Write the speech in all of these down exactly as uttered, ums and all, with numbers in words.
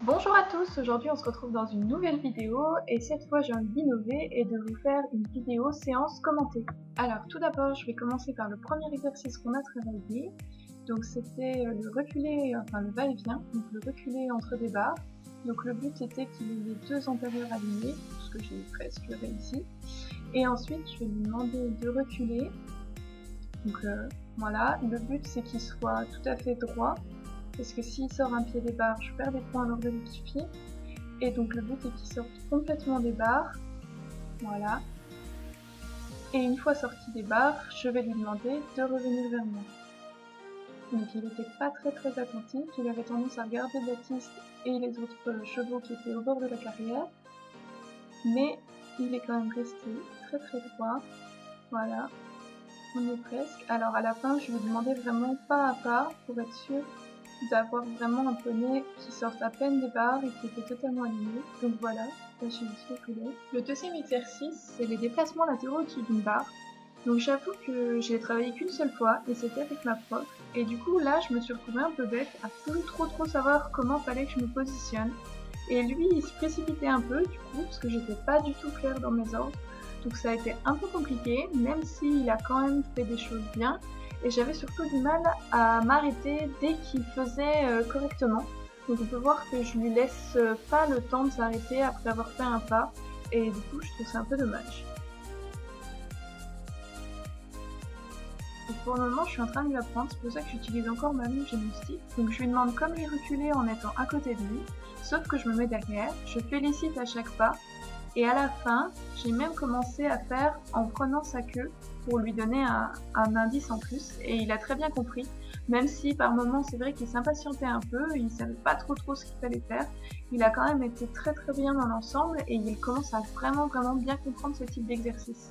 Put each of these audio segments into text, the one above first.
Bonjour à tous, aujourd'hui on se retrouve dans une nouvelle vidéo et cette fois j'ai envie d'innover et de vous faire une vidéo séance commentée. Alors tout d'abord je vais commencer par le premier exercice qu'on a travaillé. Donc c'était le reculer, enfin le va-et-vient, donc le reculer entre des barres. Donc le but était qu'il ait les deux antérieurs alignés, ce que j'ai presque réussi. Et ensuite je vais lui demander de reculer. Donc euh, voilà, le but c'est qu'il soit tout à fait droit. Parce que s'il sort un pied des barres, je perds des points lors de l'équipier. Et donc le but est qu'il sorte complètement des barres. Voilà. Et une fois sorti des barres, je vais lui demander de revenir vers moi. Donc il n'était pas très très attentif, il avait tendance à regarder Baptiste et les autres chevaux qui étaient au bord de la carrière. Mais il est quand même resté très très droit. Voilà. On est presque. Alors à la fin, je lui demandais vraiment pas à pas pour être sûr d'avoir vraiment un poney qui sorte à peine des barres et qui était totalement aligné. Donc voilà, là j'ai juste reculé. Le deuxième exercice, c'est les déplacements latéraux au-dessus d'une barre. Donc j'avoue que je l'ai travaillé qu'une seule fois et c'était avec ma prof. Et du coup là, je me suis retrouvée un peu bête à plus trop trop savoir comment fallait que je me positionne. Et lui, il se précipitait un peu du coup, parce que j'étais pas du tout claire dans mes ordres. Donc ça a été un peu compliqué, même s'il a quand même fait des choses bien. Et j'avais surtout du mal à m'arrêter dès qu'il faisait euh, correctement. Donc on peut voir que je lui laisse euh, pas le temps de s'arrêter après avoir fait un pas. Et du coup, je trouve ça un peu dommage. Donc pour le moment, je suis en train de lui apprendre. C'est pour ça que j'utilise encore ma longe et mon stick. Donc je lui demande comme il reculait en étant à côté de lui. Sauf que je me mets derrière. Je félicite à chaque pas. Et à la fin, j'ai même commencé à faire en prenant sa queue pour lui donner un, un indice en plus. Et il a très bien compris, même si par moments c'est vrai qu'il s'impatientait un peu, il savait pas trop trop ce qu'il fallait faire. Il a quand même été très très bien dans l'ensemble et il commence à vraiment vraiment bien comprendre ce type d'exercice.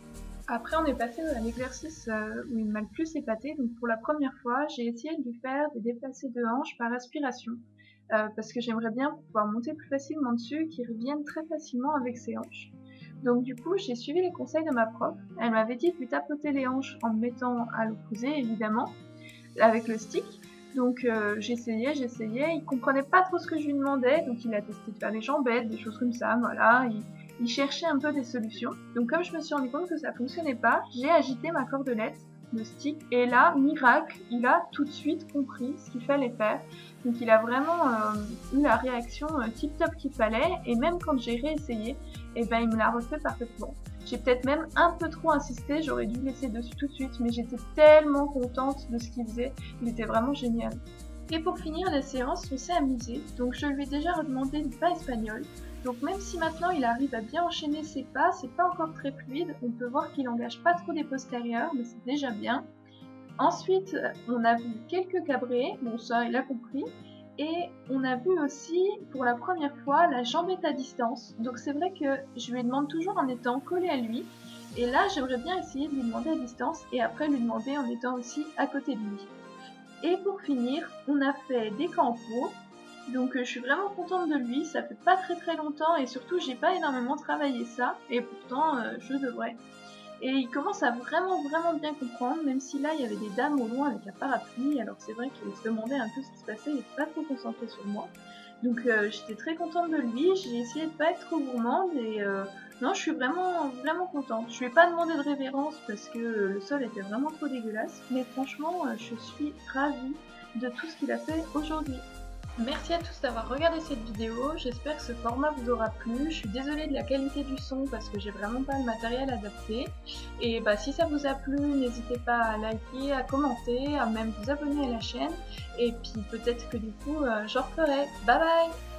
Après on est passé à l'exercice où il m'a le plus épaté. Donc pour la première fois, j'ai essayé de lui faire des déplacés de hanches par aspiration. Euh, parce que j'aimerais bien pouvoir monter plus facilement dessus, qu'il revienne très facilement avec ses hanches. Donc du coup, j'ai suivi les conseils de ma prof. Elle m'avait dit de lui tapoter les hanches en me mettant à l'opposé, évidemment, avec le stick. Donc euh, j'essayais, j'essayais, il comprenait pas trop ce que je lui demandais, donc il a testé de faire des jambettes, des choses comme ça, voilà. Il, il cherchait un peu des solutions. Donc comme je me suis rendu compte que ça fonctionnait pas, j'ai agité ma cordelette, le stick, et là, miracle, il a tout de suite compris ce qu'il fallait faire. Donc il a vraiment euh, eu la réaction euh, tip top qu'il fallait, et même quand j'ai réessayé, et ben il me l'a refait parfaitement. J'ai peut-être même un peu trop insisté, j'aurais dû laisser dessus tout de suite, mais j'étais tellement contente de ce qu'il faisait, il était vraiment génial. Et pour finir la séance, on s'est amusé, donc je lui ai déjà redemandé du pas espagnol. Donc même si maintenant il arrive à bien enchaîner ses pas, c'est pas encore très fluide, on peut voir qu'il engage pas trop des postérieurs, mais c'est déjà bien. Ensuite, on a vu quelques cabrés, bon ça il a compris, et on a vu aussi pour la première fois la jambette à distance. Donc c'est vrai que je lui demande toujours en étant collée à lui, et là j'aimerais bien essayer de lui demander à distance et après lui demander en étant aussi à côté de lui. Et pour finir, on a fait des campos. Donc euh, je suis vraiment contente de lui, ça fait pas très très longtemps et surtout j'ai pas énormément travaillé ça et pourtant euh, je devrais. Et il commence à vraiment vraiment bien comprendre, même si là il y avait des dames au loin avec un parapluie, alors c'est vrai qu'il se demandait un peu ce qui se passait, il était pas trop concentré sur moi. Donc euh, j'étais très contente de lui, j'ai essayé de pas être trop gourmande et euh, non je suis vraiment vraiment contente. Je lui ai pas demandé de révérence parce que le sol était vraiment trop dégueulasse, mais franchement je suis ravie de tout ce qu'il a fait aujourd'hui. Merci à tous d'avoir regardé cette vidéo, j'espère que ce format vous aura plu. Je suis désolée de la qualité du son parce que j'ai vraiment pas le matériel adapté. Et bah si ça vous a plu, n'hésitez pas à liker, à commenter, à même vous abonner à la chaîne. Et puis peut-être que du coup euh, j'en referai. Bye bye!